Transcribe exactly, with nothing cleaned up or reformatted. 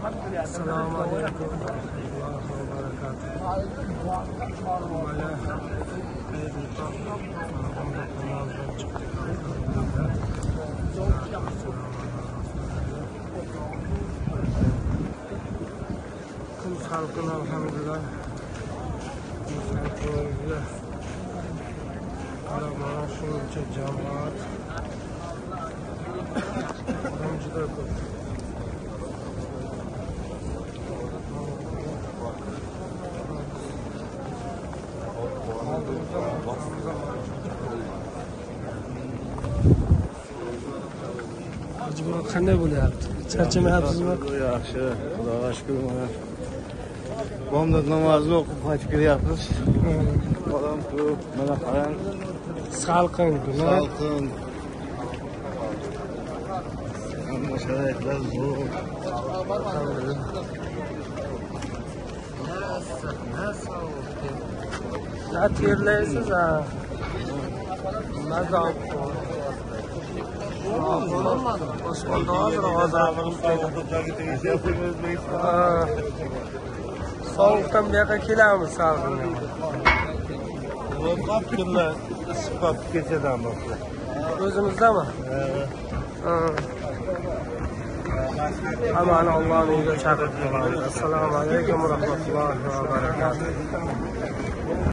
Assalomu alaykum va rahmatullohi va barakatuh. Mana xayrli tong. Namozdan chiqdik. Kun salqin alhamdulillah. Musafirlar. Mana shuncha jamoat. Ham juda ko'p. Qanday bo'lyapti? Charchamayapsizmi? Yaxshi, Xudoga shukr. Mana bomdod namozini o'qib qaytib kelyapmiz. Odam ko'p, mana qarang. Salqin kun. Salqin. Hamma sharoitlar zo'r. Ya terlaysiz ha. Mazza Osmonda hozir sovuqdan bu yoqqa kelamiz salqinga. Ko'p kunlar isib kechadan boshlab. O'zimizdami? Ha. Aman Allohning uyiga chaqirib qolamiz. Assalomu alaykum va rahmatullohi va barakatuh.